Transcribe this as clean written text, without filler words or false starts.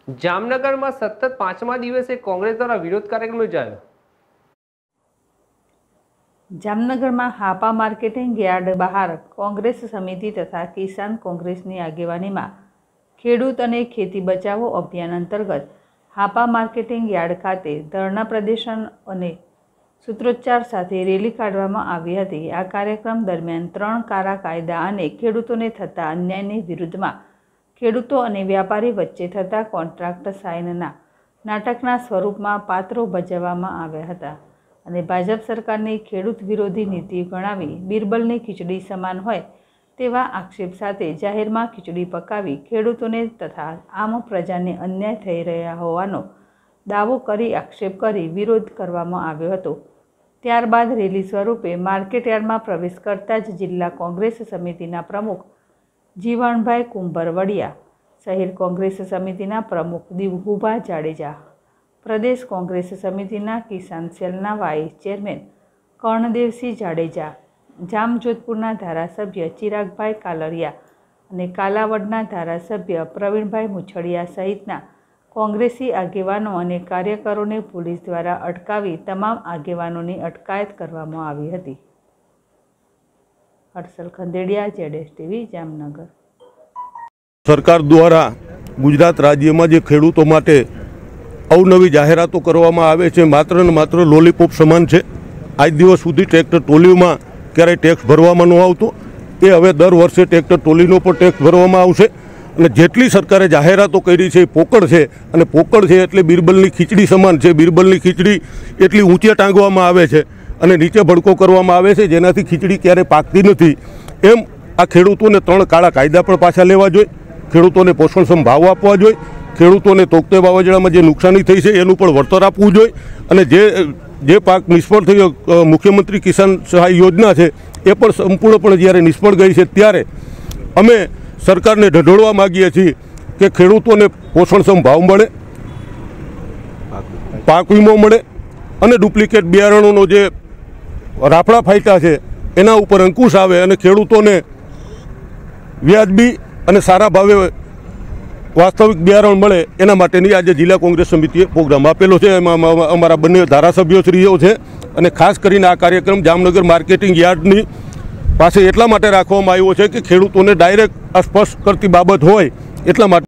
જામનગર में सतत 5मा दिवसे कांग्रेस द्वारा विरोध कार्यक्रम योजायो। जामनगर में हापा मार्केटिंग यार्ड बहार कांग्रेस समिति तथा किसान कांग्रेसनी आगेवानी में खेडूत अने खेती बचावो अभियान अंतर्गत हापा मार्केटिंग यार्ड खाते धरना प्रदर्शन अने सूत्रोच्चार साथे रेली काढवामां आवी हती। आ कार्यक्रम दरमियान 3 कारा कायदा अने खेडूतोने थता अन्यायनी विरुद्धमां खेडूतो अने व्यापारी वच्चे थता कॉन्ट्राक्ट साइनना नाटकना स्वरूपमां पात्रो भजववामां આવ્યા હતા અને ભાજપ સરકારની ખેડૂત વિરોધી નીતિ ગણાવી બીરબલની ખીચડી સમાન હોય તેવા આક્ષેપ સાથે જાહેરમાં ખીચડી પકાવી ખેડૂતોને તથા આમ પ્રજાને અન્યાય થઈ રહ્યા હોવાનો દાવો કરી આક્ષેપ કરી વિરોધ કરવામાં આવ્યો હતો। ત્યારબાદ રેલી સ્વરૂપે માર્કેટયાર્ડમાં પ્રવેશ કરતા જ જિલ્લા કોંગ્રેસ સમિતિના પ્રમુખ जीवनभाई कुंभरवड़िया, शहर कांग्रेस समितिना प्रमुख दिवगुभा जाडेजा, प्रदेश कांग्रेस समितिना किसान सेलना वाइस चेरमेन कर्णदेवसिंह जाडेजा, जामजोधपुरना धारासभ्य चिरागभाई कालरिया अने कालावडना धारासभ्य प्रवीणभाई मुछड़िया सहितना कांग्रेसी आगेवानो अने कार्यकरोने पोलीस द्वारा अटकावी तमाम आगेवानोनी अटकायत करवामां आवी हती। हर्षल खंडेड़िया, ZSTV, जामनगर। सरकार द्वारा गुजरात राज्य में जो खेडूतो माटे अवनवी जाहेरातो करवामां आवे छे मात्र ने मात्र लॉलीपॉप समान है। आज दिवस सुधी ट्रेक्टर ट्रोली में क्यारे टेक्स भरवामां न आवतो ए हवे दर वर्षे ट्रेक्टर ट्रोलीनो पण टेक्स भरवामां आवशे अने जेटली सरकारे जाहेरातो करी छे पोकळ छे अने पोकळ छे एटले बीरबलनी खीचड़ी समान छे। बीरबलनी खीचड़ी एटली ऊंचे टांगवामां आवे छे અને નીચે ભડકો કરવામાં આવે છે જેનાથી ખીચડી ક્યારે પાકતી નથી। એમ આ ખેડૂતોને 3 કાળા કાયદા પણ પાછા લેવા જોઈએ, ખેડૂતોને પોષણક્ષમ ભાવ આપવા જોઈએ, ખેડૂતોને તોકતે વાવાઝોડામાં જે નુકસાની થઈ છે એનું પણ વળતર આપવું જોઈએ અને જે પાક નિષ્ફળ થયો મુખ્યમંત્રી કિસાન સહાય યોજના છે એ પણ સંપૂર્ણપણે જ્યારે નિષ્ફળ ગઈ છે ત્યારે અમે સરકારને ઢઢોળવા માગીએ છીએ કે ખેડૂતોને પોષણક્ષમ ભાવ મળે, પાક વીમો મળે અને ડુપ્લિકેટ બિયારણોનો જે રાફડા ફાટ્યા છે એના ઉપર અંકુશ આવે અને ખેડૂતોને વ્યાજબી અને સારા ભાવે વાસ્તવિક બિયારણ મળે એના માટેની આજે જિલ્લા કોંગ્રેસ સમિતિએ પ્રોગ્રામ આપેલો છે। એમાં અમારા બંને ધારાસભ્યોશ્રીઓ છે અને ખાસ કરીને આ કાર્યક્રમ જામનગર માર્કેટિંગ યાર્ડની પાસે એટલા માટે રાખવામાં આવ્યો છે કે ખેડૂતોને ડાયરેક્ટ સ્પષ્ટ કરતી બાબત હોય એટલા માટે